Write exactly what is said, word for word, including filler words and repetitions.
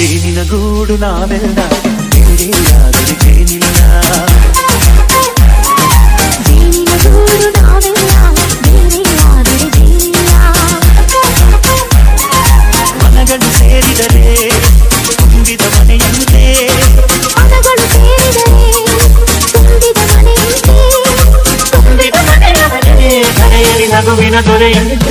ಜೇನಿನ ಗೂಡು ನಾವೆಲ್ಲ ಬೇರೆಯಾದರೆ ಜೇನಿಲ್ಲ. ಜೇನಿನ ಗೂಡು ನಾವೆಲ್ಲ ಬೇರೆಯಾದರೆ ಜೇನಿಲ್ಲ. ಮನಗಳು ಸೇರಿದರೆ ತುಂಬಿದ ಮನೆಯಂತೆ, ಮನಗಳು ಸೇರಿದರೆ ತುಂಬಿದ ಮನೆಯಂತೆ, ತುಂಬಿದ ಮನೆಯ ಮನೆ ಕರೆಯಲಿ ನಗುವಿನ ದೊರೆಯಂತೆ.